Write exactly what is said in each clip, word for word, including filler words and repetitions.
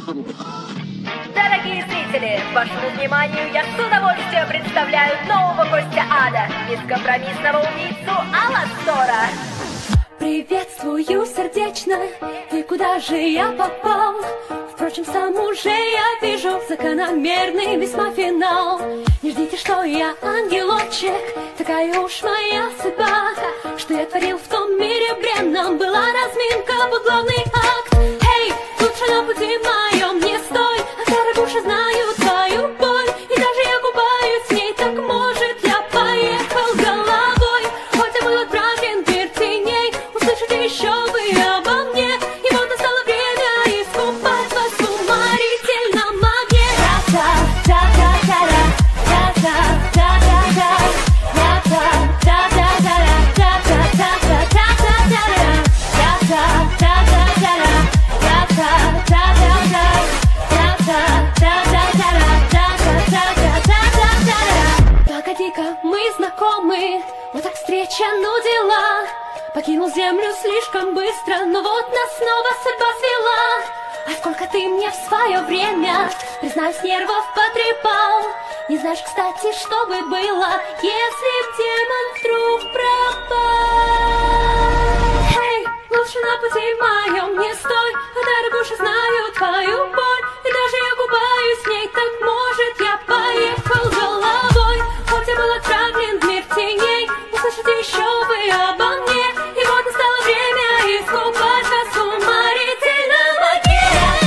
Дорогие зрители, вашему вниманию я с удовольствием представляю нового гостя ада, бескомпромиссного убийцу Аластора. Приветствую сердечно, и куда же я попал? Впрочем, сам уже я вижу закономерный весьма финал. Не ждите, что я ангелочек, такая уж моя судьба. Что я творил в том мире бренном, была разминка под главный акт. Эй, лучше на пути моем не стой, а дорогуша знаю твою боль. И даже я купаюсь в ней, так может я поехал головой. Хоть я был отправлен в мир теней, услышите еще вы обо мне. И вот настало время искупать вас в уморительном огне. Та-та-та-та-та-та, та-та-та-та-та, погоди-ка, мы знакомы, вот так встреча, ну дела. Покинул землю слишком быстро, но вот нас снова судьба свела. А сколько ты мне в свое время, признаюсь, нервов потрепал. Не знаешь, кстати, что бы было, если б демон вдруг пропал. Эй, лучше на пути моем не стой, а дорогуша знаю твою боль. И даже я купаюсь в ней, так может я поехал головой. Хоть я был отправлен в мир теней, услышите еще вы обо мне. И вот настало время искупать вас в уморительном огне.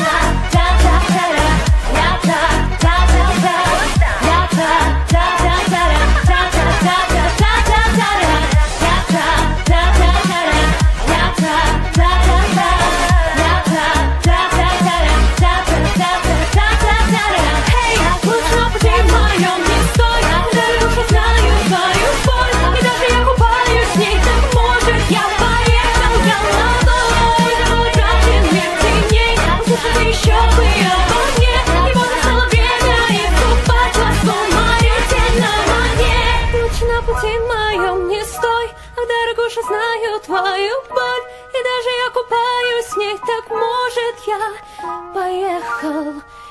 Знаю твою боль, и даже я купаюсь в ней, так может я поехал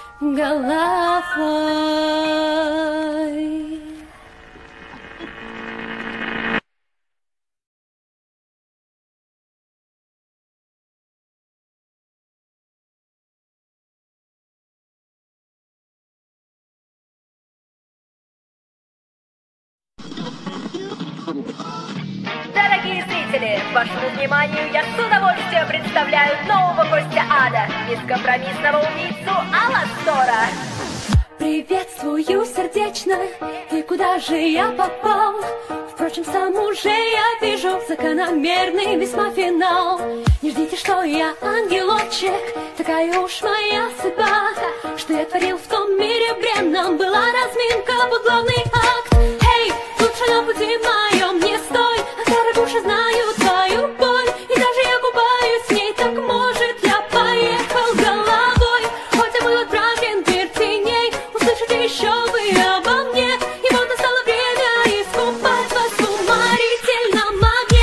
головой. Дорогие зрители, вашему вниманию я с удовольствием представляю нового гостя ада, бескомпромиссного убийцу Аластора. Приветствую сердечно, и куда же я попал? Впрочем, сам уже я вижу закономерный весьма финал. Не ждите, что я ангелочек, такая уж моя судьба. Что я творил в том мире бренном, была разминка под главный акт. Эй, лучше на пути моем не стой, а дорогуша знаю твою боль. И даже я купаюсь в ней, так может я поехал головой. Хоть я был отправлен в мир теней, услышите еще вы обо мне. И вот настало время искупать вас в уморительном огне.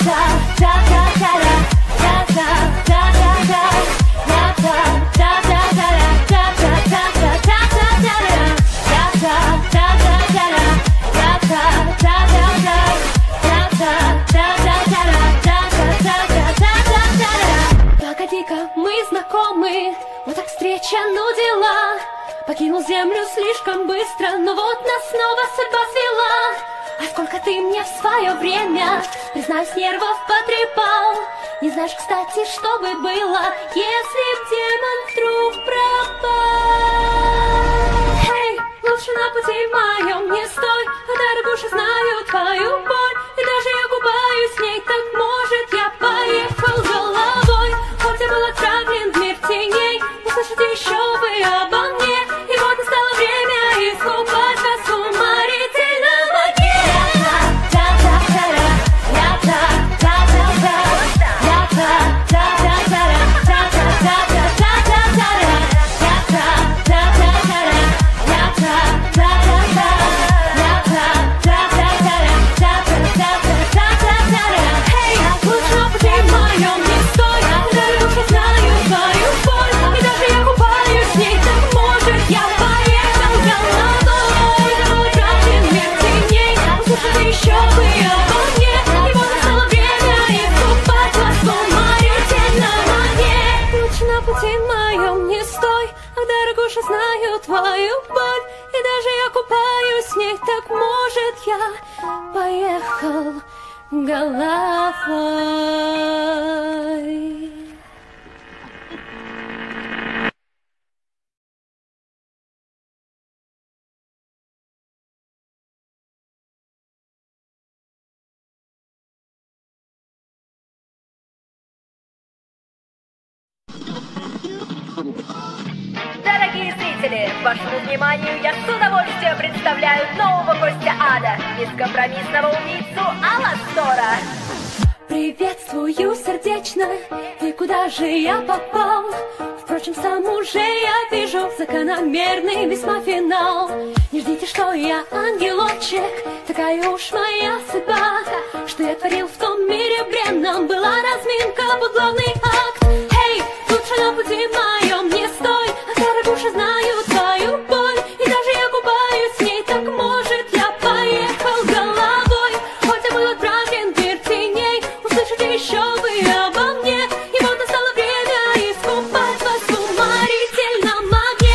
Погоди-ка, мы знакомы, вот так встреча, ну дела. Покинул землю слишком быстро, но вот нас снова судьба свела. А сколько ты мне в свое время, признаюсь, нервов потрепал. Не знаешь, кстати, что бы было, если б демон вдруг пропал. Эй, лучше на пути моем не стой, а дорогуша знаю твою боль. И даже я купаюсь в ней, так может я поехал головой. Хоть я был отправлен в мир теней, услышите еще вы обо мне. И вот настало время искупать вас в уморительном огне. поехал головой. Дорогие зрители, вашему вниманию я с удовольствием представляю нового гостя ада, бескомпромиссного убийцу Аластора. Приветствую сердечно, ты куда же я попал? Впрочем, сам уже я вижу закономерный весьма финал. Не ждите, что я ангелочек, такая уж моя судьба, что я творил в том мире бренном, была разминка под главный акт. Эй, лучше на пути моем не стой, а дорогуша знаю твою боль, и даже я купаюсь в ней, так может я поехал головой. Хоть я был отправлен в мир теней, услышите еще вы обо мне, и вот настало время искупать вас в уморительном огне.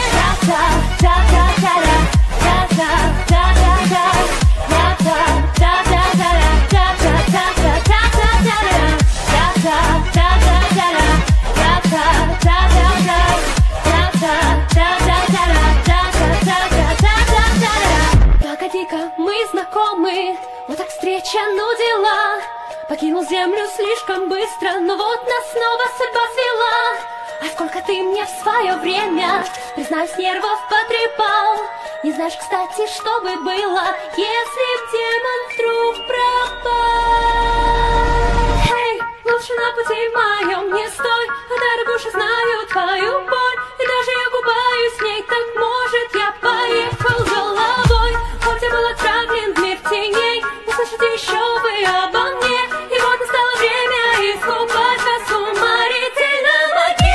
Погоди-ка, мы знакомы, вот так встреча, ну дела. Покинул землю слишком быстро, но вот нас снова судьба свела. А сколько ты мне в свое время, признаюсь, нервов потрепал. Не знаешь, кстати, что бы было, если б демон вдруг пропал. Эй, лучше на пути моем не стой, а дорогуша знаю твою боль, и даже я купаюсь в ней, так может я поехал головой. Хоть я был отправлен в мир теней, услышите еще вы обо мне, и вот настало время искупать вас в уморительном огне.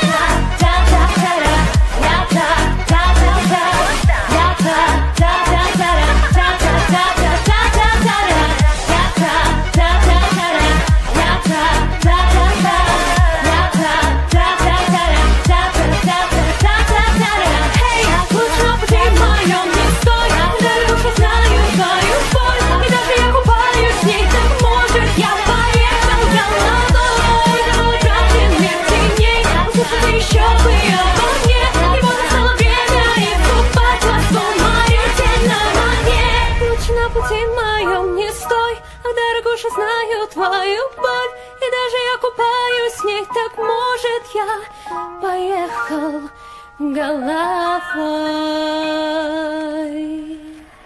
Знаю твою боль, и даже я купаюсь в ней, так может я поехал головой.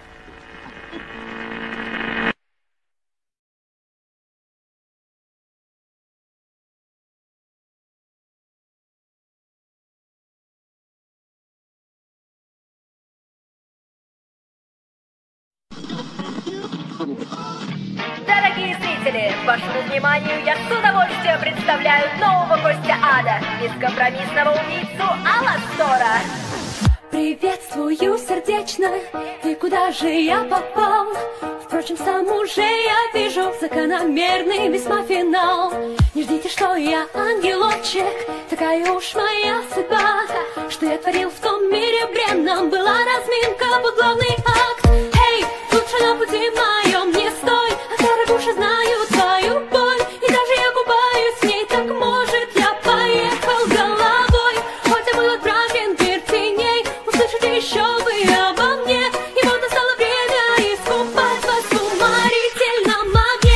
Дорогие зрители, вашему вниманию я с удовольствием представляю нового гостя ада, бескомпромиссного убийцу Аластора. Приветствую сердечно, ты куда же я попал? Впрочем, сам уже я вижу закономерный весьма финал. Не ждите, что я ангелочек, такая уж моя судьба, что я творил в том мире бренном, была разминка под главный акт. Эй, лучше на пути моем не стой, а дорогуша знаю твою боль, и даже я купаюсь в ней, так может я поехал головой. Хоть я был отправлен в мир теней, услышите еще вы обо мне, и вот настало время искупать вас в уморительном огне.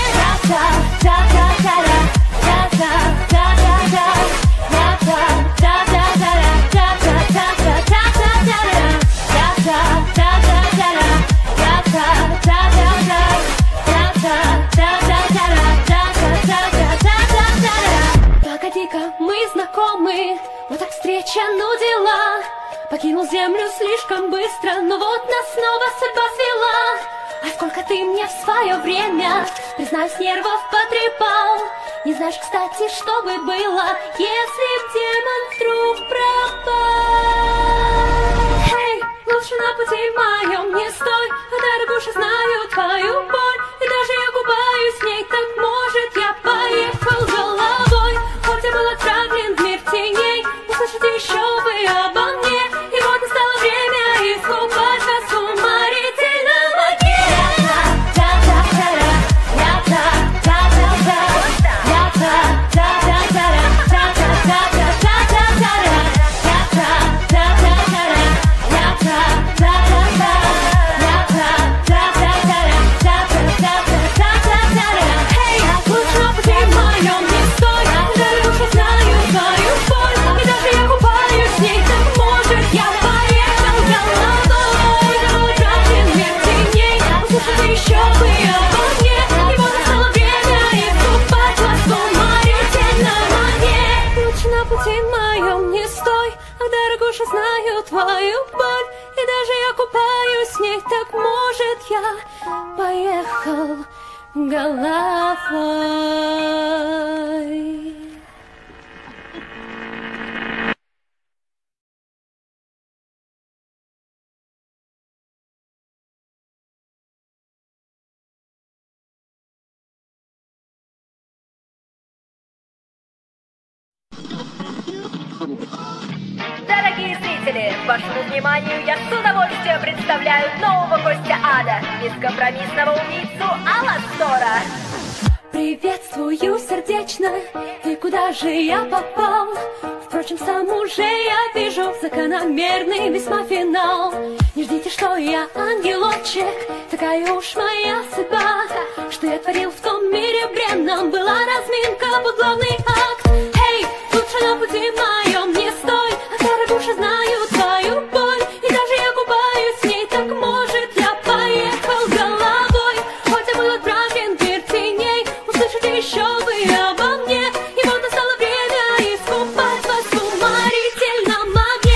Погоди-ка, мы знакомы, вот так встреча, ну дела. Покинул землю слишком быстро, но вот нас снова судьба свела. А сколько ты мне в свое время, признаюсь, нервов потрепал. Не знаешь, кстати, что бы было, если б демон вдруг пропал. Эй, лучше на пути моем не стой, а дорогуша знаю твою боль, и даже я купаюсь в ней, так может я поехал головой. Хоть я был отправлен в мир теней, услышите еще вы обо мне, и вот настало время искупать вас в уморительном огне. твою боль, и даже я купаюсь в ней, так может я поехал головой. Дорогие зрители, вашему вниманию я с удовольствием представляю нового гостя ада, бескомпромиссного убийцу Аластора. Приветствую сердечно, и куда же я попал? Впрочем, сам уже я вижу закономерный весьма финал. Не ждите, что я ангелочек, такая уж моя судьба, что я творил в том мире бренном, была разминка, вот главный акт. Эй, лучше на пути моем не стой, а дорогуша знаю твою боль, и даже я купаюсь в ней, так может я поехал головой. Хоть я был отправлен в мир теней, услышите еще вы обо мне, и вот настало время искупать вас в уморительном огне.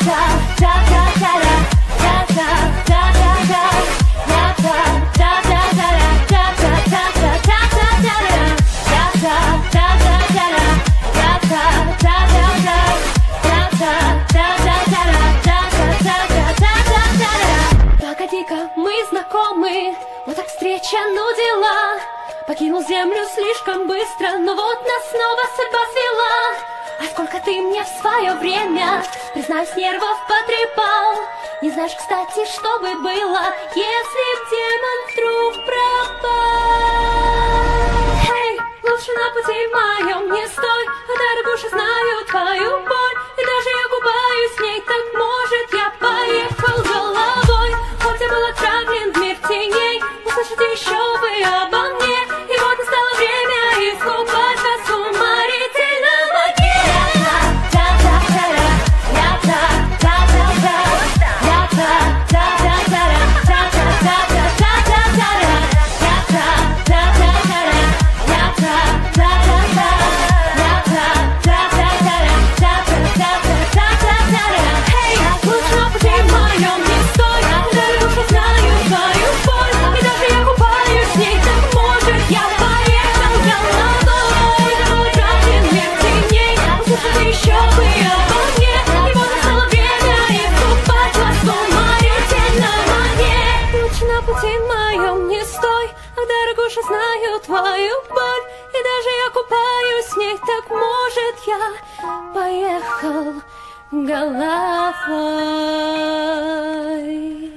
Погоди-ка, мы знакомы, вот так встреча, ну дела. Покинул землю слишком быстро, но вот нас снова судьба свела. А сколько ты мне в свое время, признаюсь, нервов потрепал. Не знаешь, кстати, что бы было, если б демон вдруг пропал. Эй, лучше на пути моем не стой, а дорогуша знаю твою боль, и даже я купаюсь в ней, так может я поехал головой. Хоть я был отправлен в мир теней, услышите еще вы обо мне, и вот настало время искупать вас в уморительном огне. Знаю твою боль, и даже я купаюсь в ней, так может я поехал головой.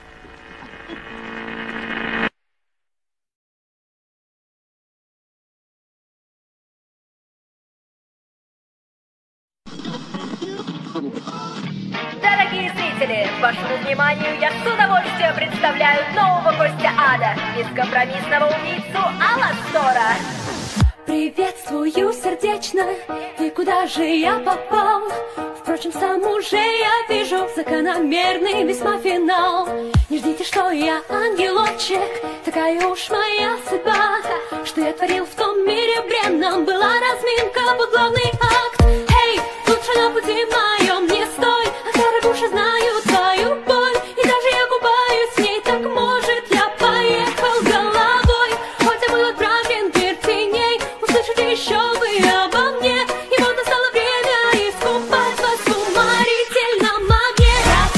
Дорогие зрители, вашему вниманию я с удовольствием представляю нового гостя ада, бескомпромиссного убийцу Аластора. Приветствую сердечно, и куда же я попал? Впрочем, сам уже я вижу закономерный весьма финал. Не ждите, что я ангелочек, такая уж моя судьба, что я творил в том мире бренном, была разминка, вот главный акт. Эй, лучше на пути моем не стой, а дорогуша знаю твою боль, и даже я купаюсь в ней, так может я поехал головой. Хоть я был отправлен в мир теней, услышите еще вы обо мне, и вот настало время искупать вас в уморительном огне.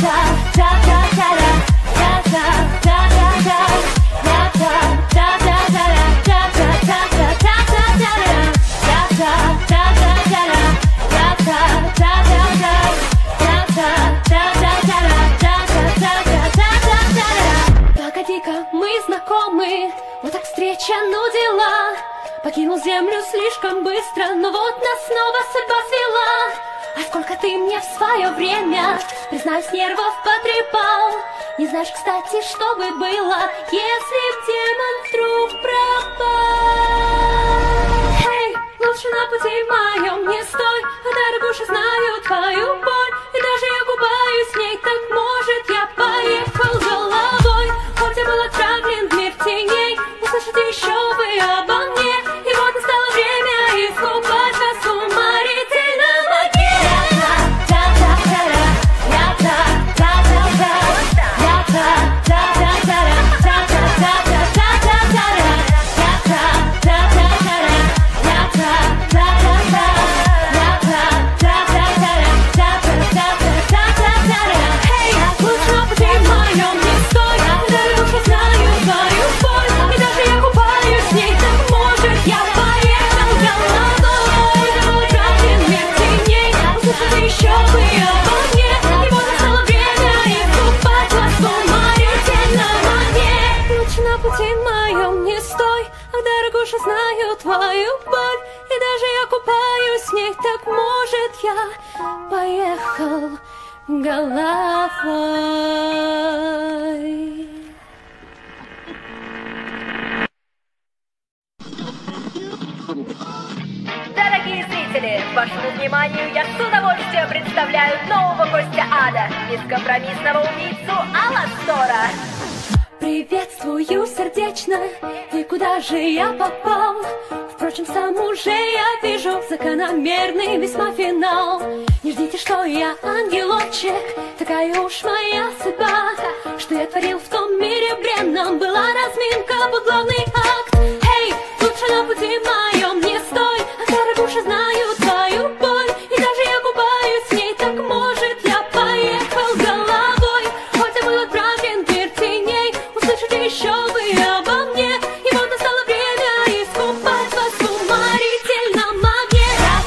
Погоди-ка, мы знакомы, вот так встреча, ну дела. Покинул землю слишком быстро, но вот нас снова судьба свела. А сколько ты мне в свое время, признаюсь, нервов потрепал. Не знаешь, кстати, что бы было, если б демон вдруг пропал. Эй, лучше на пути моем не стой, а дорогуша знаю твою боль, и даже я купаюсь в ней, так может я поехал головой. Хоть я был отправлен в мир теней, услышите еще вы обо мне, и вот настало время искупать вас в уморительном огне. дорогуша, знаю твою боль, и даже я купаюсь в ней, так может я поехал головой. Дорогие зрители, вашему вниманию я с удовольствием представляю нового гостя ада, бескомпромиссного убийцу Аластора. Приветствую сердечно, и куда же я попал? Впрочем, сам уже я вижу закономерный весьма финал. Не ждите, что я ангелочек, такая уж моя судьба. Что я творил в том мире бренном, была разминка, вот главный акт. Эй, лучше на пути моем не стой, а дорогуша, знаю твою боль, и даже я купаюсь в ней, так может я поехал головой. Хоть я был отправлен в мир теней, услышите еще вы обо мне, и вот настало время искупать вас в уморительном огне.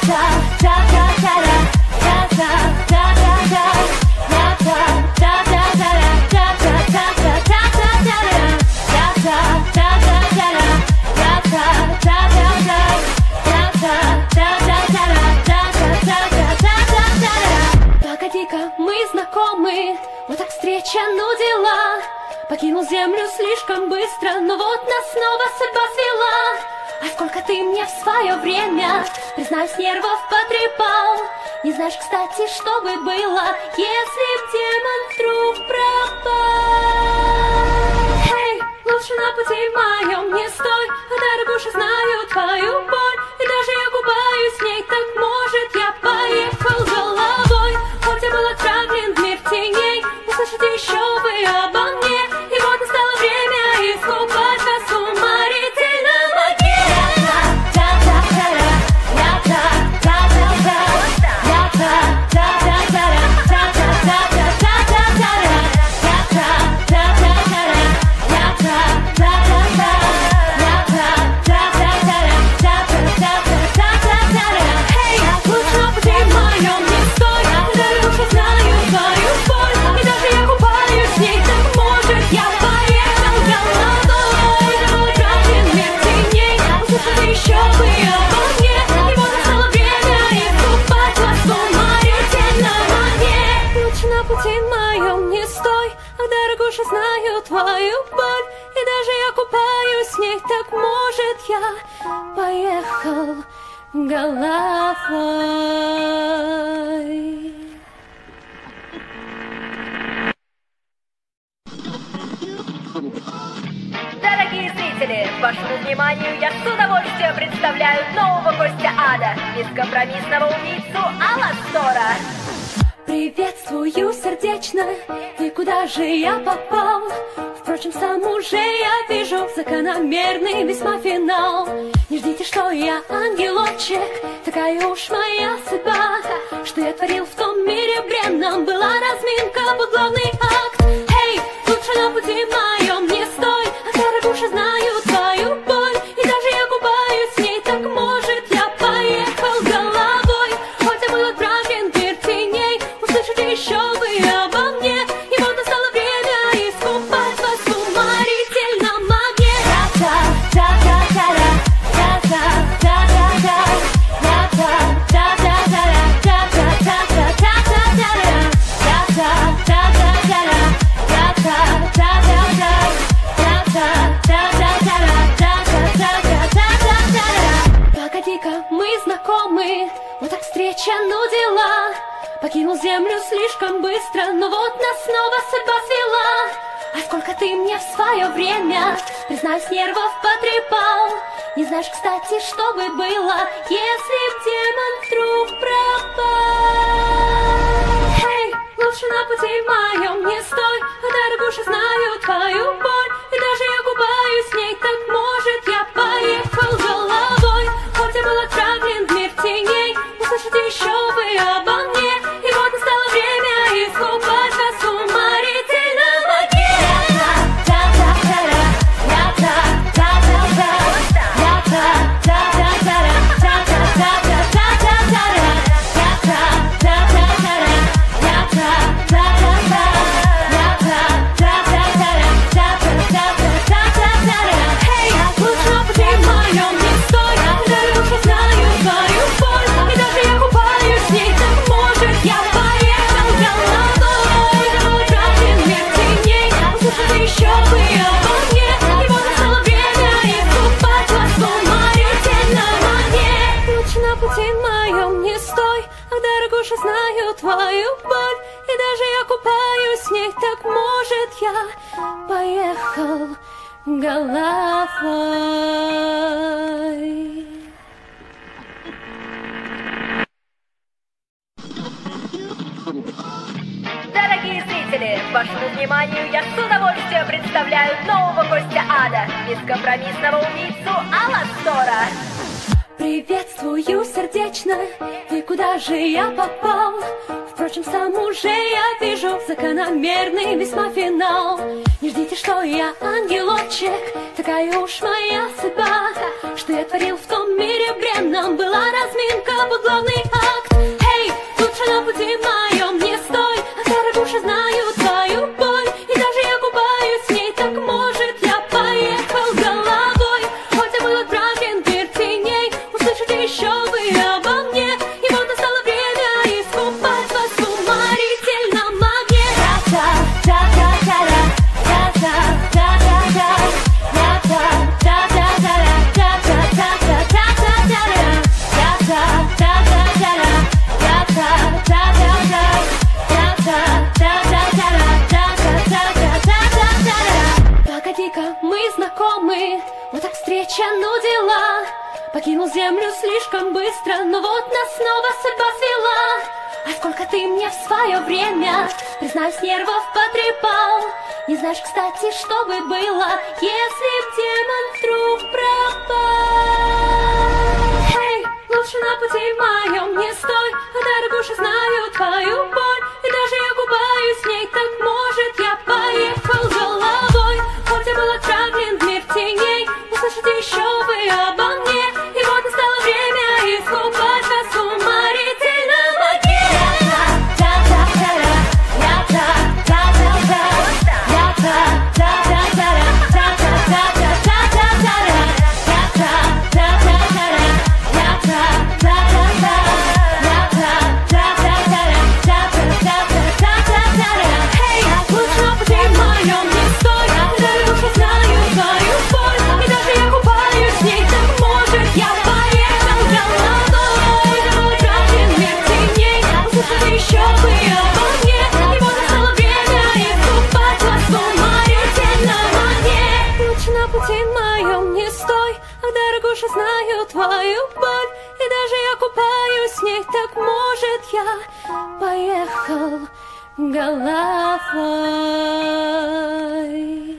Погоди-ка, мы знакомы, вот так встреча, ну дела. Покинул землю слишком быстро, но вот нас снова судьба свела. А сколько ты мне в свое время, признаюсь, нервов потрепал. Не знаешь, кстати, что бы было, если б демон вдруг пропал. Эй, лучше на пути моем не стой, а дорогуша, знаю твою боль, и даже я купаюсь в ней, так может я поехал головой. Хоть я был отправлен в мир теней, услышите еще вы обо мне, и вот настало время искупать вас в уморительном огне. Знаю твою боль, и даже я купаюсь в ней, так может я поехал головой. Дорогие зрители, вашему вниманию я с удовольствием представляю нового гостя ада, бескомпромиссного убийцу Аластора. Приветствую сердечно, и куда же я попал? Впрочем, сам уже я вижу закономерный весьма финал. Не ждите, что я ангелочек, такая уж моя судьба. Что я творил в том мире бренном, была разминка, вот главный акт. Эй, лучше на пути моем не стой, а дорогуша, знаю твою боль, и даже я купаюсь в ней, так может я поехал головой. Хоть я был отправлен в мир теней, услышите еще вы обо мне, и вот настало время искупать вас в уморительном огне. Погоди-ка, мы знакомы, вот так встреча, ну дела. Покинул землю слишком быстро, но вот нас снова судьба свела. А сколько ты мне в свое время, признаюсь, нервов потрепал. Не знаешь, кстати, что бы было, если б демон вдруг пропал. Эй, лучше на пути моем не стой, а дорогуша, знаю твою боль, и даже я купаюсь в ней, так может я поехал головой. Хоть я был отправлен в мир теней, услышите еще вы обо мне, и вот настало время искупать вас в уморительном огне. Hey, душе знаю твою боль, и даже я купаюсь в ней, так может я поехал головой. Дорогие зрители, вашему вниманию я с удовольствием представляю нового гостя ада, бескомпромиссного убийцу Аластора. Приветствую сердечно, и куда же я попал? Впрочем, сам уже я вижу закономерный весьма финал. Не ждите, что я ангелочек, такая уж моя судьба. Что я творил в том мире бренном, была разминка под главный акт. Эй, лучше на пути моем не стой, а дорогуша знаю твою боль, и даже я купаюсь в ней, так может я поехал головой. Хоть я был отправлен в мир теней, услышите еще вы обо мне, и вот настало время искупать вас в уморительном огне. Та-та-та-та-та-та, та-та-та-та-та, погоди-ка, мы знакомы, вот так встреча, ну дела. Покинул землю слишком быстро, но вот нас снова судьба свела. А сколько ты мне в свое время, признаюсь, нервов потрепал. Не знаешь, кстати, что бы было, если б демон вдруг пропал. Эй, лучше на пути моем не стой, а дорогуша знаю твою боль, и даже я купаюсь в ней, так может я поехал головой. Хоть я был отправлен в мир теней, услышите еще вы обо мне, и вот настало время искупать вас в уморительном огне. Знаю твою боль, и даже я купаюсь в ней, так может я поехал головой.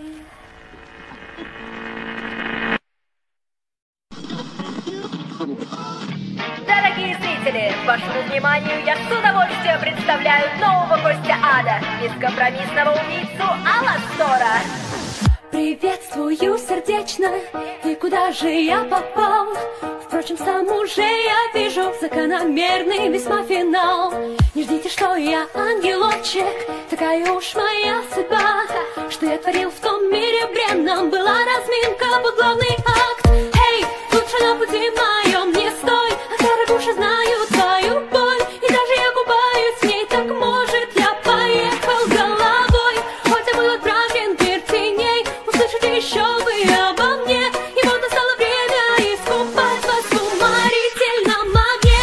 Дорогие зрители, вашему вниманию я с удовольствием представляю нового гостя ада, бескомпромиссного убийцу Аластора. Приветствую сердечно, и куда же я попал? Впрочем, сам уже я вижу закономерный весьма финал. Не ждите, что я ангелочек, такая уж моя судьба. Что я творил в том мире бренном, была разминка под главный акт. Эй, лучше на пути моем не стой, а дорогуша знаю твою боль, и даже я купаюсь в ней, так может я поехал головой. Хоть я был отправлен в мир теней, услышите еще вы обо мне, и вот настало время искупать вас в уморительном огне.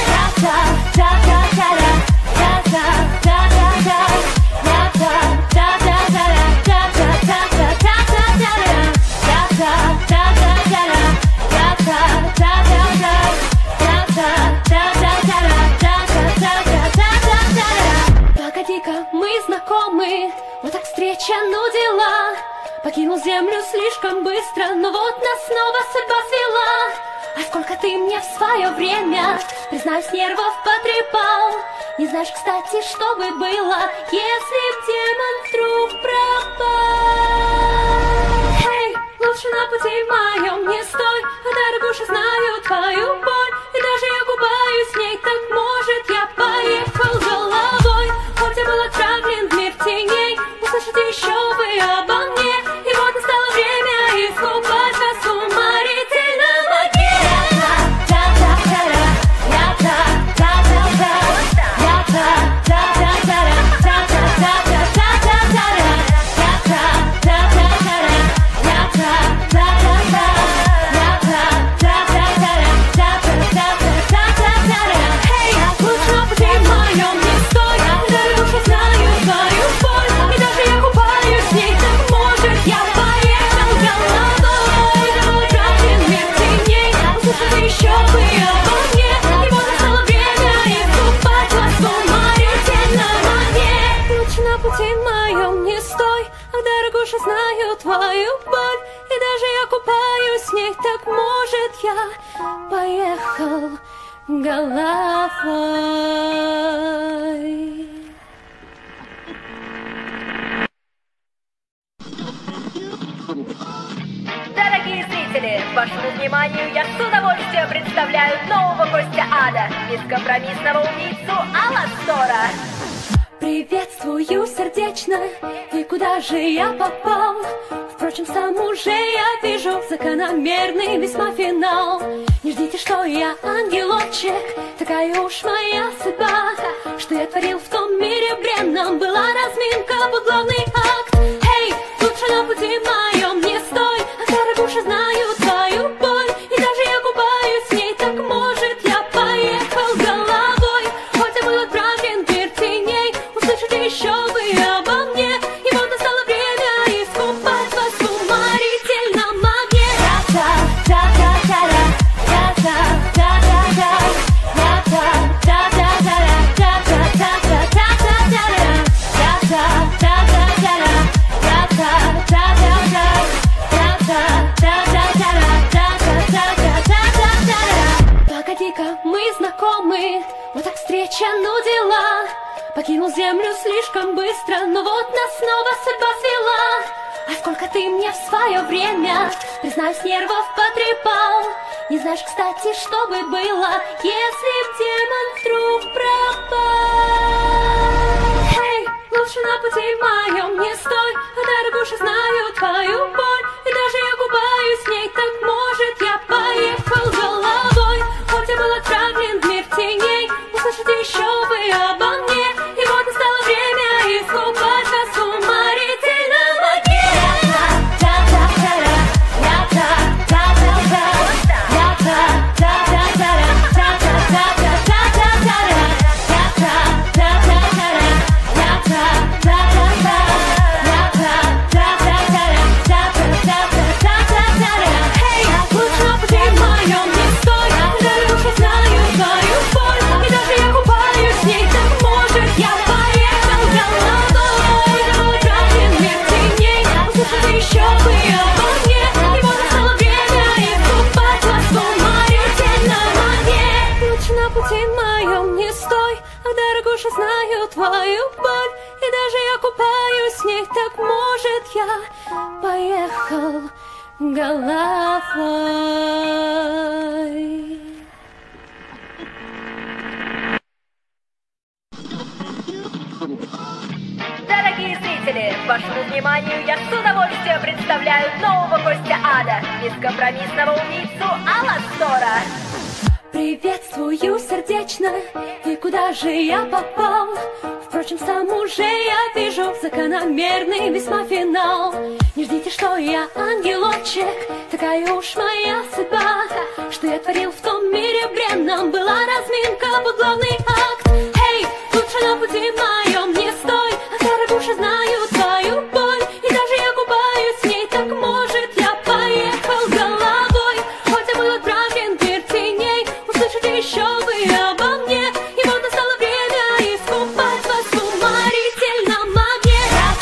Погоди-ка, мы знакомы, вот так встреча, ну дела. Покинул землю слишком быстро, но вот нас снова судьба свела. А сколько ты мне в свое время, признаюсь, нервов потрепал. Не знаешь, кстати, что бы было, если б демон вдруг пропал. Эй, лучше на пути моем не стой, а дорогуша знаю твою боль, и даже я купаюсь в ней, так может я поехал головой. Хоть я был отправлен в мир теней, услышите еще вы обо мне, и вот настало время искупать вас в уморительном огне. может, я поехал головой. Дорогие зрители, вашему вниманию я с удовольствием представляю нового гостя ада, бескомпромиссного убийцу Аластора. Приветствую сердечно, и куда же я попал? Впрочем, сам уже я вижу закономерный весьма финал. Не ждите, что я ангелочек, такая уж моя судьба, что я творил в том мире бренном, была разминка, вот главный акт. Эй, лучше на пути моем не стой, а дорогуша знаю твою боль, и даже я купаюсь в ней, так может я поехал головой, хоть я был отправлен в мир теней. Услышите еще вы обо мне, и вот настало время искупать вас в уморительном огне. Погоди-ка, мы знакомы, вот так встреча, ну дела. Покинул землю слишком быстро, но вот нас снова судьба свела. А сколько ты мне в свое время, признаюсь, нервов потрепал. Не знаешь, кстати, что бы было, если б демон вдруг пропал. Эй, лучше на пути моем не стой, а дорогуша знаю твою боль, и даже я купаюсь в ней, так может я поехал головой, хоть я был отправлен в мир теней. Услышите еще вы обо мне, и вот настало время искупать вас в уморительном огне. Эй, лучше на пути моем не стой, дорогуша знаю твою боль, и даже я купаюсь в ней, так может я поехал головой, и был отправлен в мир теней. Услышали еще вы обо мне, и вот настало время искупать вас в уморительном огне. Лучше на пути моем не стой, а дорогуша знаю твою боль, и даже я купаюсь в ней, так может я поехал головой. Дорогие зрители, вашему вниманию я с удовольствием представляю нового гостя ада, бескомпромиссного убийцу Аластора. Приветствую сердечно, и куда же я попал? Впрочем, сам уже я вижу закономерный весьма финал. Не ждите, что я ангелочек, такая уж моя судьба, что я творил в том мире бренном, была разминка, вот главный акт. Эй, лучше на пути моем не стой, а дорогуша знаю твою боль, и даже я купаюсь в ней, так может я поехал головой, хоть я был отправлен в мир теней. Услышите еще вы обо мне, и вот настало время искупать вас в уморительном огне.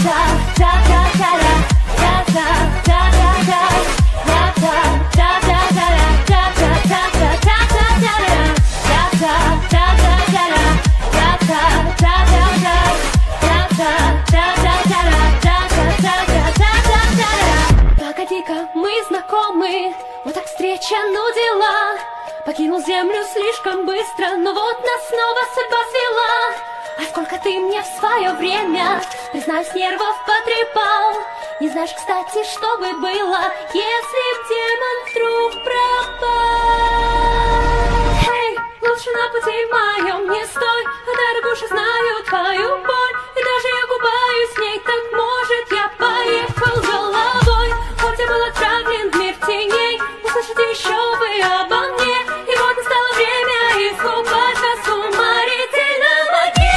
Погоди-ка, мы знакомы, вот так встреча, ну дела. Покинул землю слишком быстро, но вот нас снова судьба свела. А сколько ты мне в свое время, признаюсь, нервов потрепал. Не знаешь, кстати, что бы было, если б демон вдруг пропал. Эй, лучше на пути моем не стой, а дорогуша знаю твою боль, и даже я купаюсь в ней, так может я поехал головой, хоть я был отправлен в мир теней. Услышите еще вы обо мне, и вот настало время искупать вас в уморительном огне.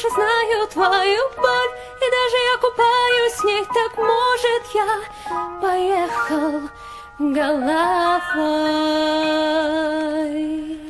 душу знаю твою боль, и даже я купаюсь в ней, так может я поехал головой.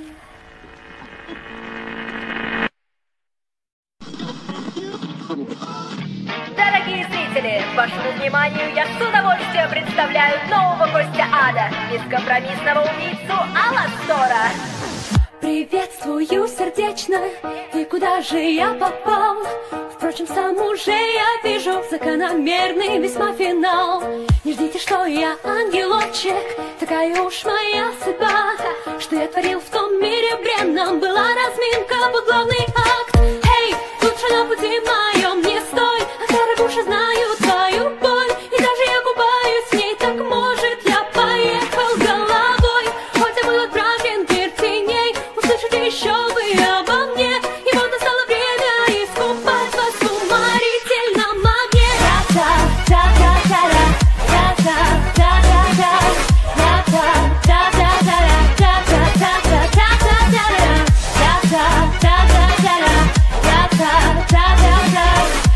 Дорогие зрители, вашему вниманию я с удовольствием представляю нового гостя ада, бескомпромиссного убийцу Аластора. Приветствую сердечно, и куда же я попал? Впрочем, сам уже я вижу закономерный весьма финал. Не ждите, что я ангелочек, такая уж моя судьба. Что я творил в том мире бренном, была разминка, вот главный акт. Эй, лучше на пути моем не стой, а дорогуша знаю твою боль, и даже я купаюсь в ней, так может я поехал головой. Хоть я был отправлен в мир теней, услышите еще вы обо мне, и вот настало время искупать вас в уморительном огне. Ра-та-та-та-та-ра, ра-та-та-та-та-ра, ра-та-та-та-та-ра, ра-та-та-та-та-ра, ра-та-та-та-та-ра, ра-та-та-та-та-ра,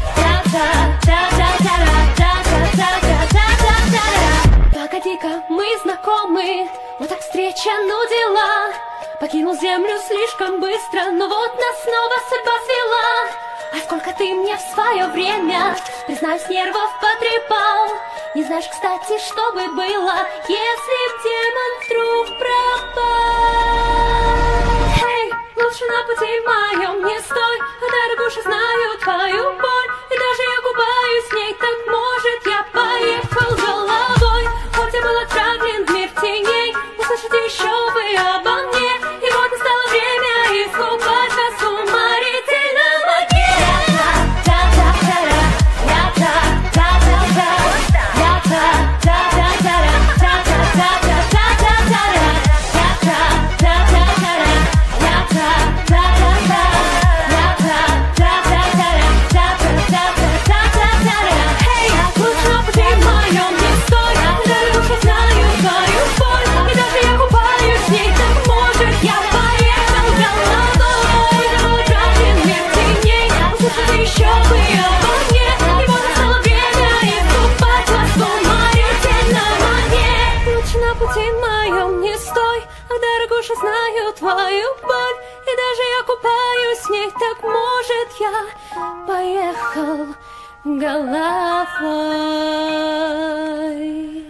ра-та-та-та-та-ра. Погоди-ка, мы знакомы, вот так встреча, ну дела. Покинул землю слишком быстро, но вот нас снова судьба свела. А сколько ты мне в свое время, признаюсь, нервов потрепал. Не знаешь, кстати, что бы было, если б демон вдруг пропал. Эй, лучше на пути моем не стой, а дорогуша знаю твою боль, и даже я купаюсь в ней, так может я поехал головой. Хоть я был отправлен в мир теней, услышите еще вы обо мне, и вот настало время искупать вас в уморительном огне. Ра-та-та-та-ра, ра-та-та-та-та-ра, ра-та-та-та-та-ра, ра-та-та-та-та-ра, ра-та-та-та-та-ра, ра-та-та-та-та-ра, ра-та-та-та-та-ра, ра-та-та-та-та-ра. Эй, лучше на пути моем не стой, дорогуша знаю твою боль, и даже я купаюсь в ней, так может я поехал головой. Я был отправлен в мир теней, услышите еще вы обо мне, и вот настало время искупать вас в уморительном огне. Лучше на пути моем не стой, а дорогуша знаю твою боль, и даже я купаюсь в ней, так может я поехал головой.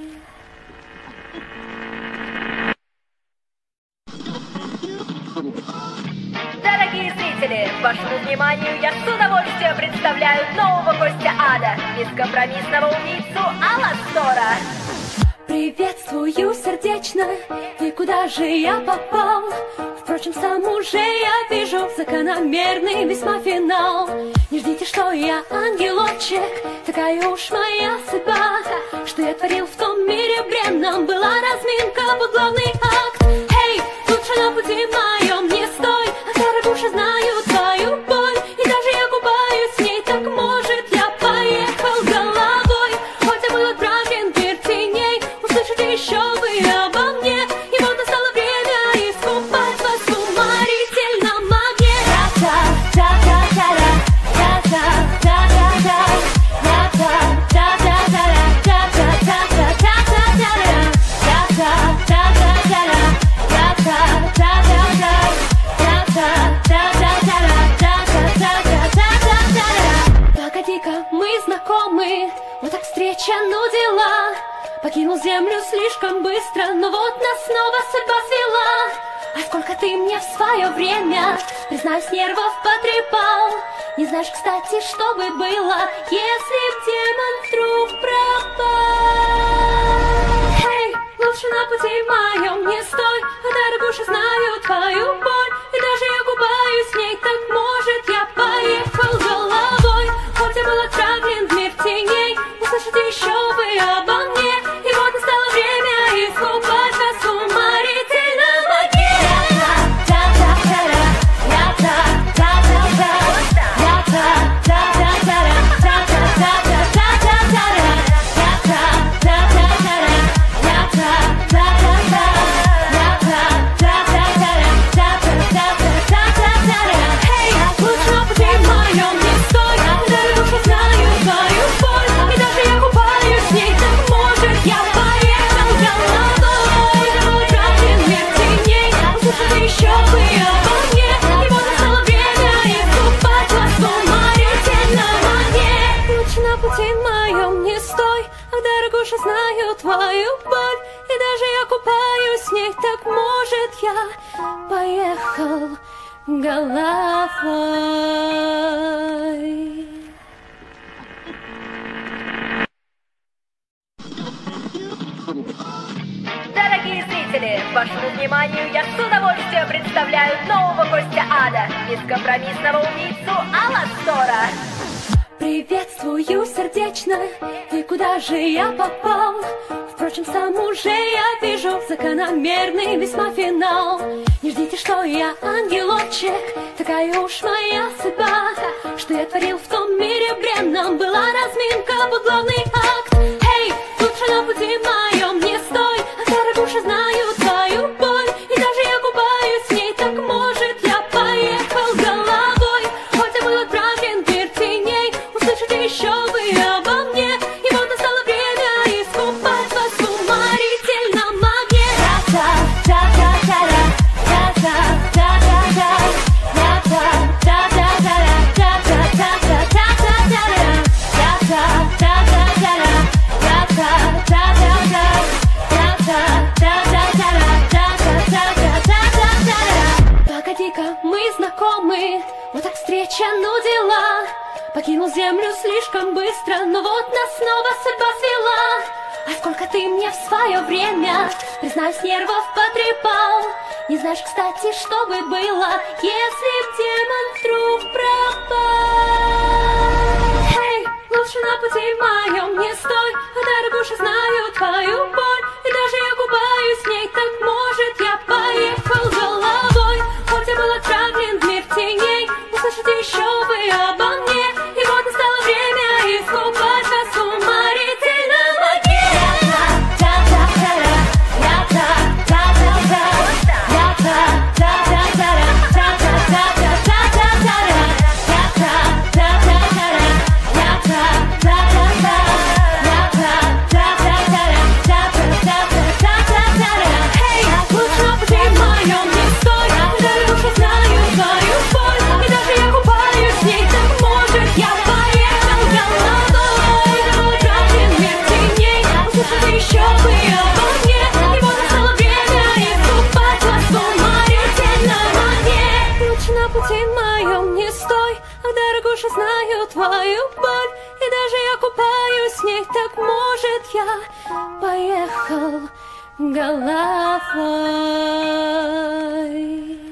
Дорогие зрители, вашему вниманию я с удовольствием представляю нового гостя ада, бескомпромиссного убийцу Аластора. Приветствую сердечно, и куда же я попал? Впрочем, сам уже я вижу закономерный весьма финал. Не ждите, что я ангелочек, такая уж моя судьба. Что я творил в том мире бренном, была разминка, вот главный акт. Эй, лучше на пути моем не стой, а дорогуша знаю твою боль, и даже я купаюсь в ней, так может я поехал головой. Хоть я был отправлен в мир теней, услышите еще вы обо мне, и вот настало время искупать вас в уморительном огне. Ра-та-та-та-та-ра, ра-та-та-та-та-ра, ра-та-та-та-та-ра, ра-та-та-та-та-ра, ра-та-та-та-та-ра, ра-та-та-та-та-ра, ра-та-та-та-та-ра, ра-та-та-та-та-ра. Погоди-ка, мы знакомы, вот так встреча, ну дела. Покинул землю слишком быстро, но вот нас снова судьба свела. А сколько ты мне в свое время, признаюсь, нервов потрепал. Не знаешь, кстати, что бы было, если б демон вдруг пропал. Эй, лучше на пути моем не стой, а дорогуша знаю твою боль, и даже я купаюсь в ней, так может я поехал головой. Хоть я был отправлен в мир теней, услышите еще вы обо мне, и вот настало время искупать вас в уморительном огне. Ра-та-та-та-ра, ра-та-та-та-та-ра, ра-та-та-та-та-ра, ра-та-та-та-та-ра, ра-та-та-та-та-ра, ра-та-та-та-та-ра, ра-та-та-та-та-ра, ра-та-та-та-та-ра. Эй, лучше на пути моем дорогуша, знаю твою боль, и даже я купаюсь с ней, так может я поехал головой. Дорогие зрители, вашему вниманию я с удовольствием представляю нового гостя ада, бескомпромиссного убийцу Аластора. Приветствую сердечно, и куда же я попал? Впрочем, сам уже я вижу закономерный весьма финал. Не ждите, что я ангелочек, такая уж моя судьба, что я творил в том мире бренном, была разминка под главный акт. Эй, лучше на пути моем не стой, а дорогуша, знаю твою боль, и даже я купаюсь с ней, так может я поехал головой. Хоть я был отправлен в мир теней, услышите еще вы обо мне, и вот настало время искупать вас в уморительном огне. Та-та-та-та-та-та, та-та-та-та-та, погоди-ка, мы знакомы, вот так встреча, ну дела. Покинул землю слишком быстро, но вот нас снова судьба свела. А сколько ты мне в свое время, признаюсь, нервов потрепал. Не знаешь, кстати, что бы было, если б демон вдруг пропал. Эй, лучше на пути моем не стой, а дорогуша, знаю твою боль, и даже я купаюсь с ней, так может я поехал головой. Хоть я был отправлен в мир теней, услышите еще вы обо мне, и вот настало время искупать вас в уморительном огне. Знаю твою боль, и даже я купаюсь с ней, так может я поехал головой.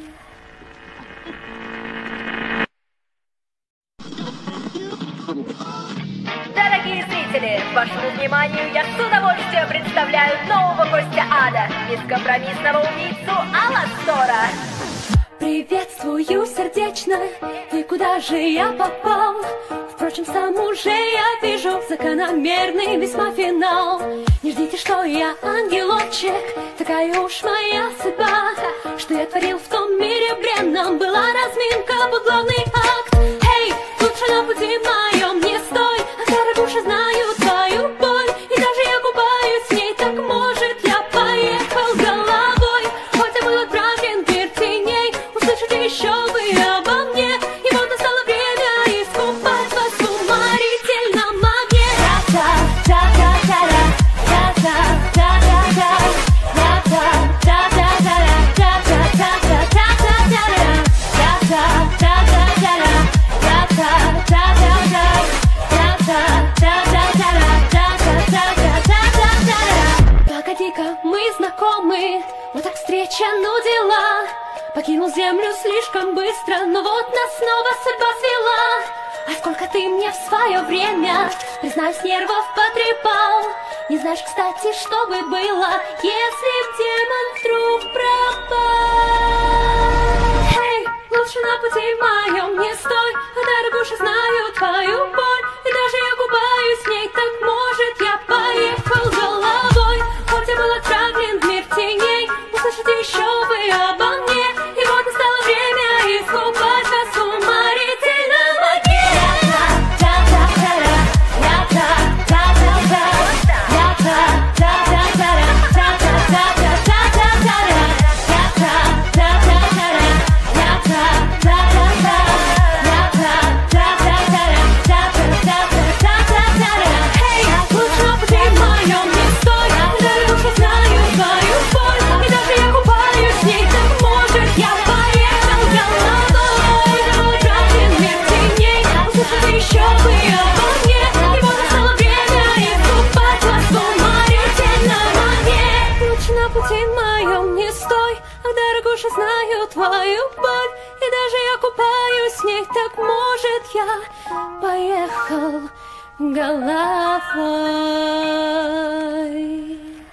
Дорогие зрители, вашему вниманию я с удовольствием представляю нового гостя ада, бескомпромиссного убийцу Аластора. Приветствую сердечно, и куда же я попал? Впрочем, сам уже я вижу закономерный весьма финал. Не ждите, что я ангелочек, такая уж моя судьба, что я творил в том мире бренном, была разминка под главный акт. Эй, лучше на пути моем не стой, а дорогуша, знаю твою боль, и даже я купаюсь с ней, так может я поехал головой. Хоть я был отправлен в мир теней, услышите еще вы обо мне, и вот настало время искупать вас в уморительном огне. Погоди-ка, мы знакомы, вот так встреча, ну дела. Покинул землю слишком быстро, но вот нас снова судьба свела. А сколько ты мне в свое время, признаюсь, нервов потрепал. Не знаешь, кстати, что бы было, если б демон вдруг пропал. Эй, лучше на пути моем не стой, а дорогуша, знаю твою боль, и даже я купаюсь с ней, так может я поехал головой. Хоть я был отправлен в мир теней, услышите еще вы обо мне, и вот настало время искупать вас в уморительном огне. поехал головой.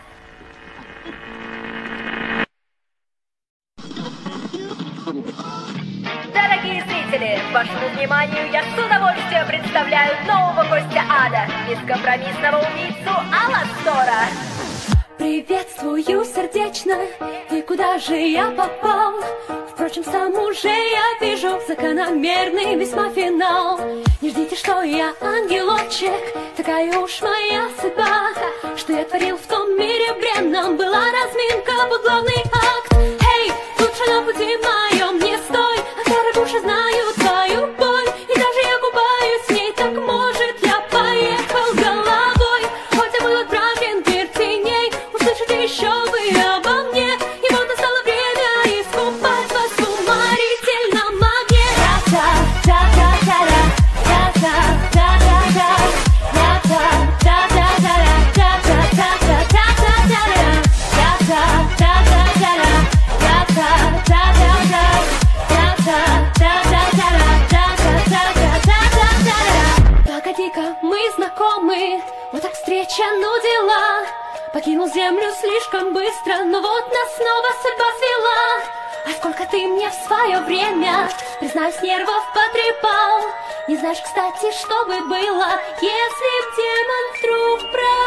Дорогие зрители, вашему вниманию я с удовольствием представляю нового гостя ада, бескомпромиссного убийцу Аластора. Приветствую сердечно, и куда же я попал? Впрочем, сам уже я вижу закономерный весьма финал. Не ждите, что я ангелочек, такая уж моя судьба. Что я творил в том мире бренном, была разминка под главный акт. Эй, лучше на пути моем не стой, а дорогуша знаю твою боль. И даже я купаюсь в ней, так может я поехал головой. Хоть я был отправлен в мир теней, услышите еще вы обо мне. И вот настало время искупать вас в уморительном огне. Ра-та-та-та-та-ра, ра-та-та-та-та-ра, ра-та-та-та-та-ра, ра-та-та-та-та-ра, ра-та-та-та-та-ра, ра-та-та-та-та-ра, ра-та-та-та-та-ра, ра-та-та-та-та-ра. Погоди-ка, мы знакомы, вот так встреча нудила. Покинул землю слишком быстро, но вот нас снова судьба свела. А сколько ты мне в свое время, признаюсь, нервов потрепал. Не знаешь, кстати, что бы было, если б демон вдруг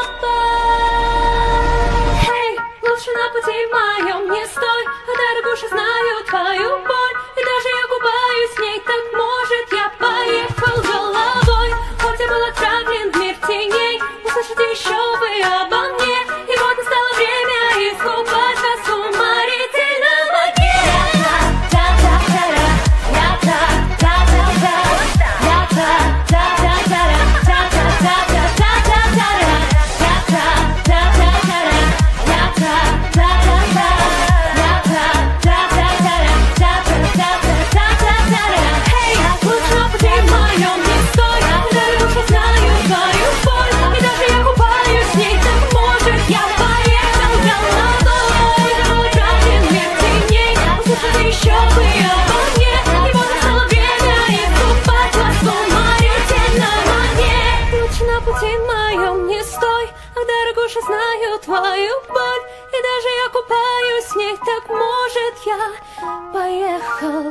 пропал. Эй, лучше на пути моем не стой, а дорогуша знаю твою боль. И даже я купаюсь в ней, так может я поехал головой. Хоть я был отправлен в мир теней, услышите еще вы обо мне. И вот настало время искупать вас в уморительном огне. Ра-та-та-та-ра, ра-та-та-та-та-ра, ра-та-та-та-та-ра, ра-та-та-та-та-ра, ра-та-та-та-та-ра, ра-та-та-та-та-ра, ра-та-та-та-та-ра, ра-та-та-та-та-ра. Эй, лучше на пути моем не стой, дорогуша знаю твою боль. И даже я купаюсь в ней, так может я поехал головой. Я был отправлен в мир теней, услышите еще вы обо мне. И вот настало время искупать вас в уморительном огне. Лучше на пути моем не стой, ах, дорогуша, знаю твою боль. И даже я купаюсь в ней, так может я поехал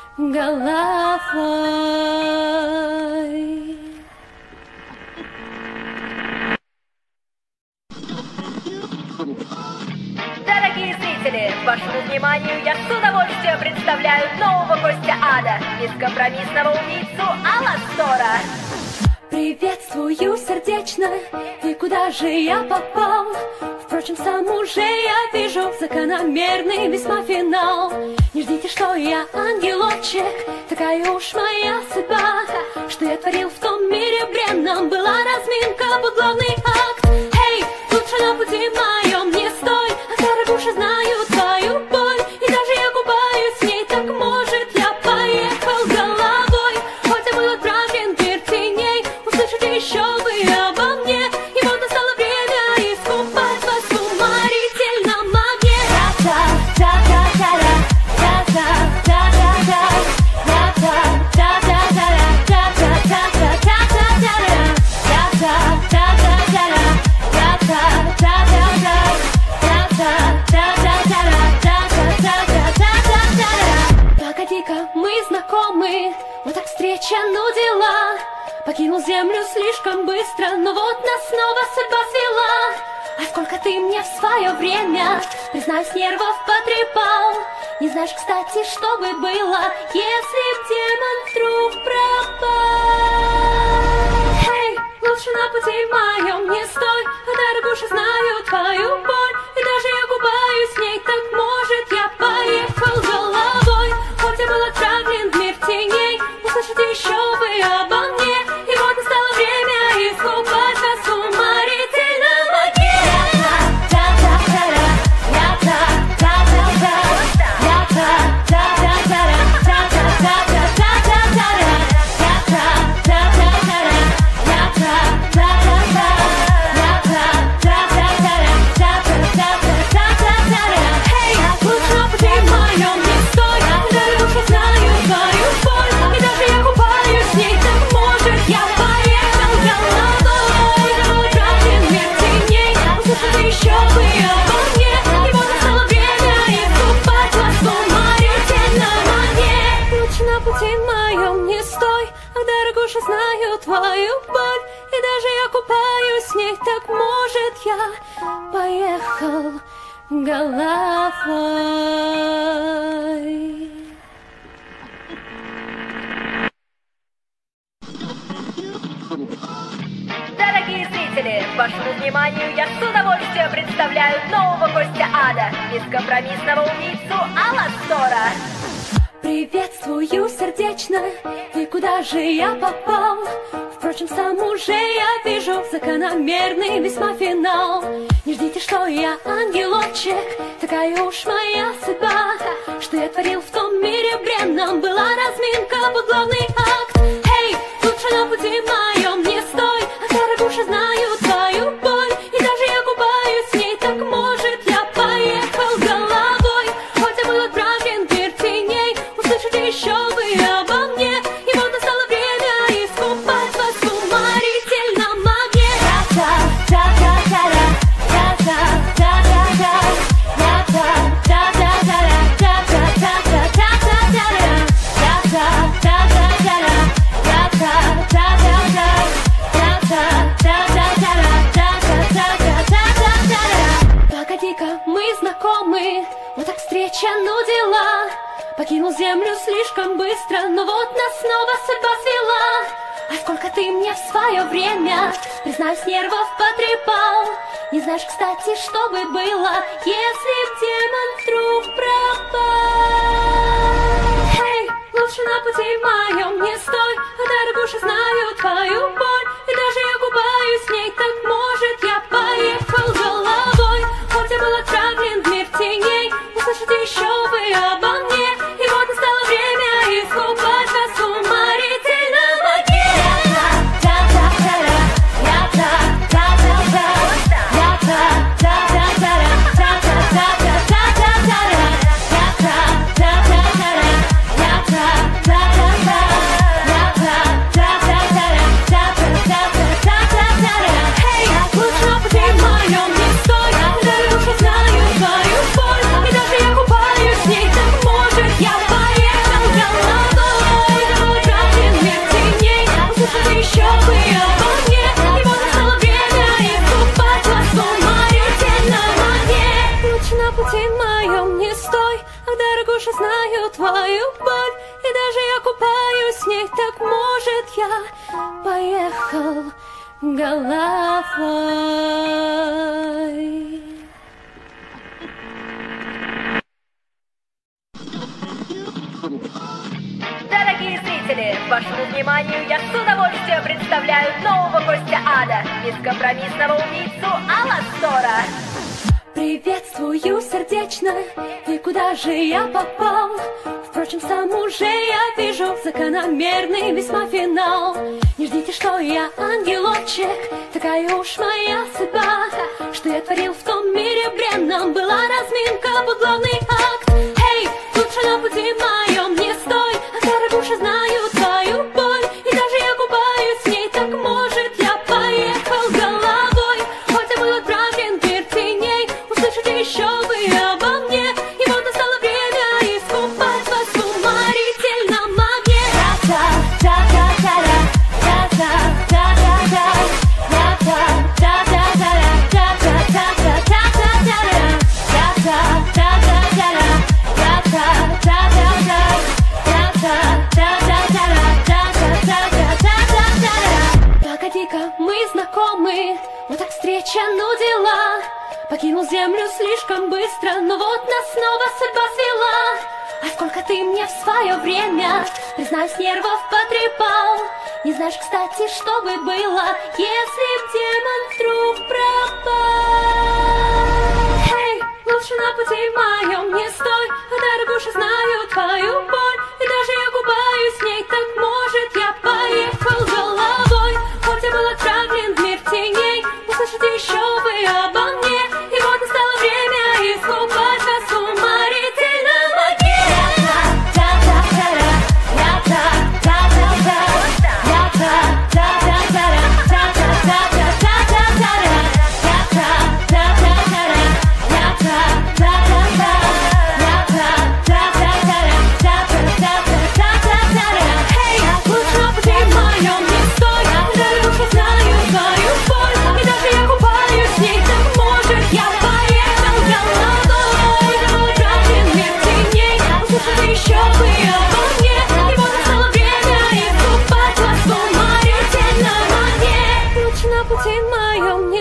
головой. Дорогие зрители, вашему вниманию я с удовольствием представляю нового гостя ада, бескомпромиссного убийцу Аластора. Приветствую сердечно, и куда же я попал? Впрочем, сам уже я вижу закономерный весьма финал. Не ждите, что я ангелочек, такая уж моя судьба. Что я творил в том мире бренном, была разминка под главный акт. Эй, лучше на пути моем не стой, а дорогуша знаю твою боль. И даже я купаюсь в ней, так может я поехал головой. Хоть я был отправлен в мир теней, услышите еще вы обо мне. И вот настало время искупать вас в уморительном огне. Ра-та-та-та-та-ра, ра-та-та-та-та-ра, ра-та-та-та-та-ра, ра-та-та-та-та-ра, ра-та-та-та-та-ра, ра-та-та-та-та-ра, ра-та-та-та-та-ра, ра-та-та-та-та-ра. Погоди-ка, мы знакомы, вот так встреча нудила. Покинул землю слишком быстро, но вот нас снова судьба свела. А сколько ты мне в свое время, признаюсь, нервов потрепал. Не знаешь, кстати, что бы было, если б демон вдруг пропал. Эй, лучше на пути моем не стой, а дорогуша знаю твою боль. И даже я купаюсь в ней, так может я поехал головой. Хоть я был отправлен в мир теней, услышите еще вы обо мне. И вот настало время искупать вас в уморительном огне. Ра-та-та-та-ра, ра-та-та-та-та-ра, ра-та-та-та-та-ра, ра-та-та-та-та-ра, ра-та-та-та-та-ра, ра-та-та-та-та-ра, ра-та-та-та-та-ра, ра-та-та-та-та-ра. я поехал головой. Тратим мир теней, услышать еще бы обо мне. И вот настало время искупать вас в уморительном огне. Лучше на пути моем не стой, ах, дорогуша, знаю твою боль. И даже я купаюсь в ней, так может я поехал головой. Дорогие зрители, вашему вниманию я с удовольствием представляю нового гостя ада, бескомпромиссного убийцу Аластора. Приветствую сердечно, и куда же я попал? Впрочем, сам уже я вижу закономерный весьма финал. Не ждите, что я ангелочек, такая уж моя судьба. Что я творил в том мире бренном, была разминка под главный акт. Эй, лучше на пути моем не стой, а дорогуша, знаю твою боль. И даже я купаюсь в ней, так может я поехал головой. Хоть я был отправлен в мир теней, услышите еще вы обо мне. И вот настало время искупать вас в уморительном огне. Та-та-та-та-та-та, та-та-та-та-та, погоди-ка, мы знакомы, вот так встреча, ну дела. Покинул землю слишком быстро, но вот нас снова судьба свела. А сколько ты мне в свое время, признаюсь, нервов потрепал. Не знаешь, кстати, что бы было, если б демон вдруг пропал. Эй, лучше на пути моем не стой, а дорогуша, знаю твою боль. И даже я купаюсь в ней, так может я поехал головой. Хоть я был отправлен в мир теней, услышите еще вы обо мне. И вот настало время искупать вас в уморительном огне. Знаю твою боль, и даже я купаюсь в ней, так может я поехал головой. Дорогие зрители, вашему вниманию я с удовольствием представляю нового гостя ада, бескомпромиссного убийцу Аластора. Приветствую сердечно, и куда же я попал? Впрочем, сам уже я вижу закономерный весьма финал. Не ждите, что я ангелочек, такая уж моя судьба. Что я творил в том мире бренном, была разминка под главный акт. Эй, лучше на пути моем не стой, а дорогуша, знаю твою боль. И даже я купаюсь в ней, так может я поехал головой. Хоть я был отправлен в мир теней, услышите еще вы обо мне. И вот настало время искупать вас в уморительном огне. Погоди-ка, мы знакомы, вот так встреча, ну дела. Покинул землю слишком быстро, но вот нас снова судьба свела. А сколько ты мне в свое время, признаюсь, нервов потрепал. Не знаешь, кстати, что бы было, если б демон вдруг пропал. Эй, лучше на пути моем не стой, а дорогуша, знаю твою боль. И даже я купаюсь в ней, так может я поехал головой. Хоть я был отправлен в мир теней, услышите еще вы обо мне. И вот настало время искупать вас в уморительном огне. Ta ta ta ta ta ta ta ta ta ta ta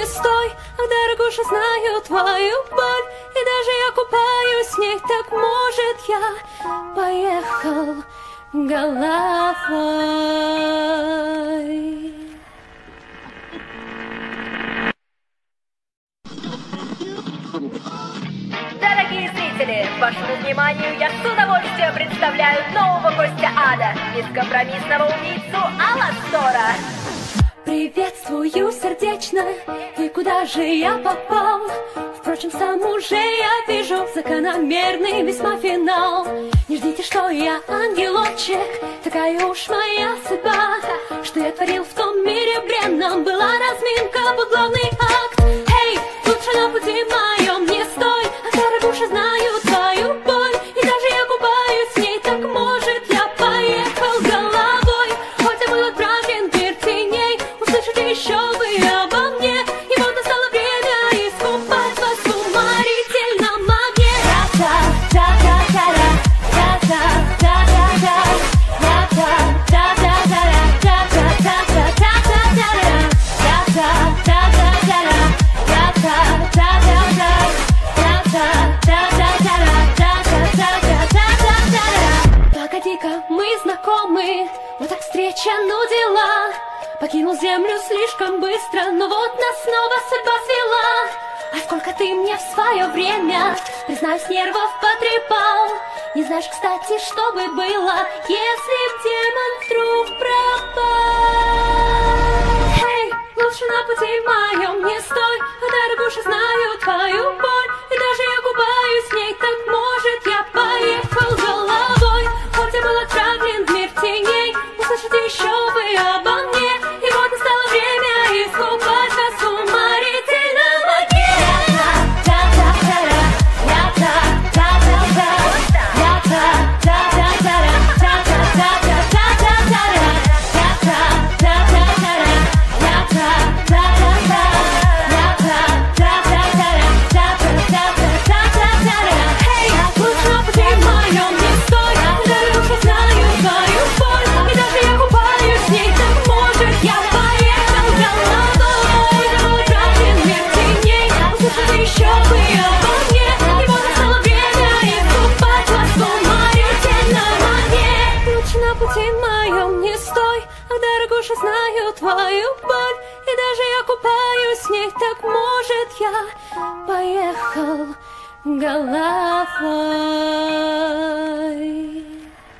стой, ах, дорогуша, знаю твою боль, и даже я купаюсь в ней, так может я поехал головой. Дорогие зрители, вашему вниманию я с удовольствием представляю нового гостя ада, бескомпромиссного убийцу Аластора. Приветствую сердечно, и куда же я попал? Впрочем, сам уже я вижу закономерный весьма финал. Не ждите, что я ангелочек, такая уж моя судьба, что я творил в том мире бренном, была разминка под главный акт. Эй, лучше на пути моем не стой, а дорогуша, знаю твою боль, и даже я купаюсь в ней, так может я поехал головой. Хоть я был отправлен в мир теней, услышите еще вы обо мне, и вот настало время искупать вас в уморительном огне. Погоди-ка, мы знакомы, вот так встреча, ну дела. Покинул землю слишком быстро, но вот нас снова судьба свела. А сколько ты мне в свое время, признаюсь, нервов потрепал. Не знаешь, кстати, что бы было, если б демон вдруг пропал. Эй, лучше на пути моем не стой, а дорогуша, знаю твою боль, и даже я купаюсь в ней, так может я поехал головой. Хоть я был отправлен в мир теней, услышите еще вы обо мне, и вот настало время искупать вас в уморительном огне. Знаю твою боль, и даже я купаюсь в ней, так может я поехал головой.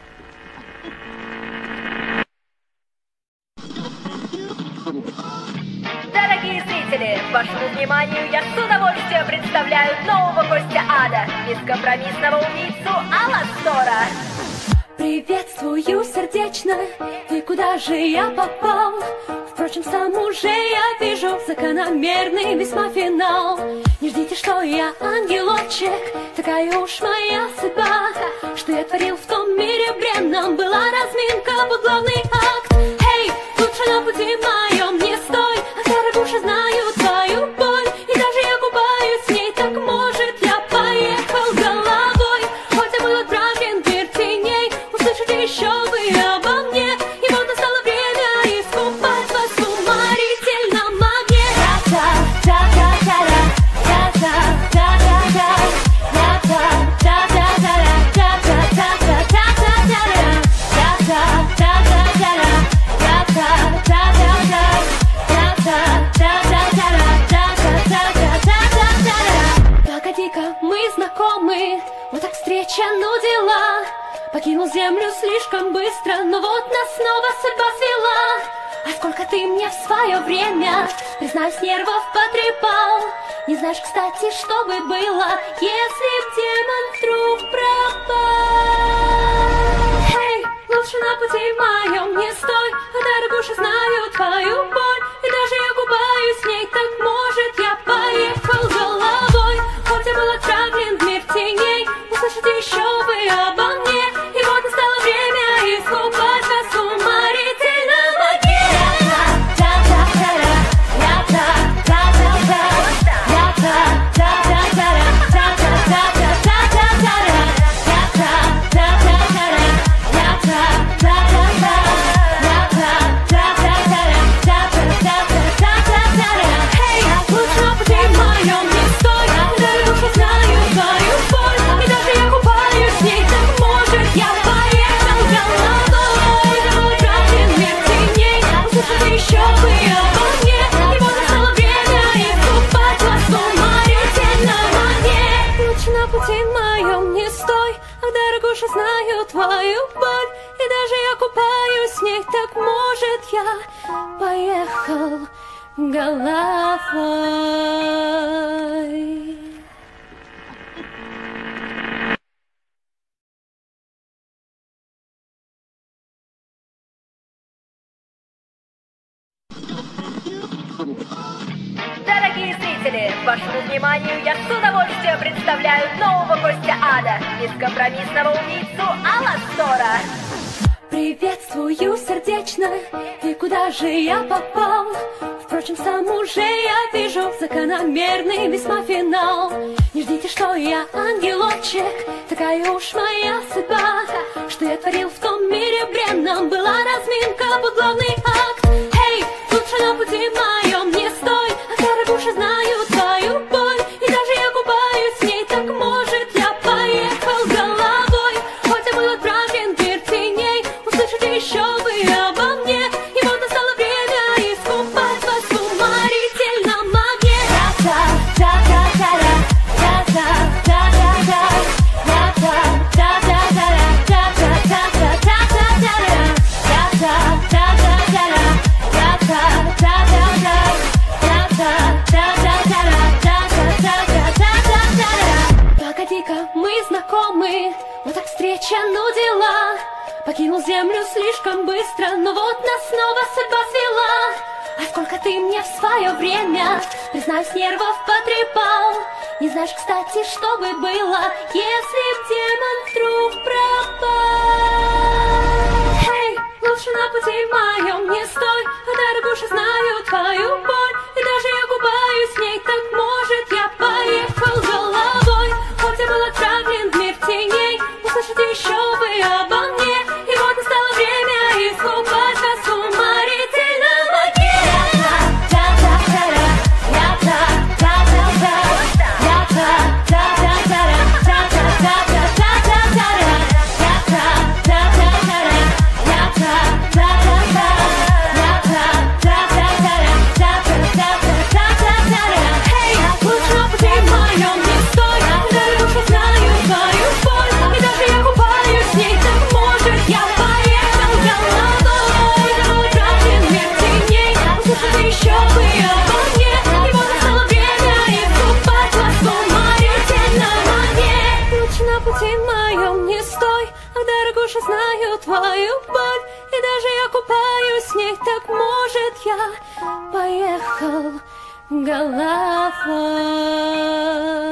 Дорогие зрители, вашему вниманию я с удовольствием представляю нового гостя ада, бескомпромиссного убийцу Аластора. Приветствую сердечно, и куда же я попал? Впрочем, сам уже я вижу закономерный весьма финал. Не ждите, что я ангелочек, такая уж моя судьба, что я творил в том мире бренном, была разминка под главный акт. Эй, лучше на пути моем не стой, а дорогуша, знаю твою боль, и даже я купаюсь в ней, так может я поехал головой. Хоть я был отправлен в мир теней, услышите еще вы обо мне, и вот настало время искупать вас в уморительном огне. Погоди-ка, мы знакомы, вот так встреча, ну дела. Покинул землю слишком быстро, но вот нас снова судьба свела. А сколько ты мне в свое время, признаюсь, нервов потрепал. Не знаешь, кстати, что бы было, если б демон вдруг пропал. Эй, лучше на пути моем не стой, а дорогуша, знаю твою боль, и даже я купаюсь в ней, так может я поехал головой. Хоть я был отправлен в мир теней, услышите еще вы обо мне, и вот настало время искупать вас в уморительном огне. головой. Дорогие зрители, вашему вниманию я с удовольствием представляю нового гостя ада, бескомпромиссного убийцу Аластора. Приветствую сердечно, и куда же я попал? Впрочем, сам уже я вижу закономерный весьма финал. Не ждите, что я ангелочек, такая уж моя судьба. Что я творил в том мире бренном, была разминка под главный акт. Эй, лучше на пути моем не стой, а дорогуша знаю твою боль. И даже я купаюсь в ней, так может я поехал головой. Хоть я был отправлен в мир теней, услышите еще вы обо мне. И вот настало время искупать вас в уморительном огне. Та-та-та-та-та-та, та-та-та-та-та, погоди-ка, мы знакомы, вот так встреча, ну дела. Покинул землю слишком быстро, но вот нас снова судьба свела. А сколько ты мне в свое время, признаюсь, нервов потрепал. Не знаешь, кстати, что бы было, если б демон вдруг пропал. Эй, лучше на пути моем не стой, а дорогуша знаю твою боль. И даже я купаюсь в ней, так может я поехал головой. Хоть я был отправлен в мир теней, услышите еще вы обо мне. И вот настало время искупать вас в уморительном огне. Знаю твою боль, и даже я купаюсь в ней, так может я поехал головой.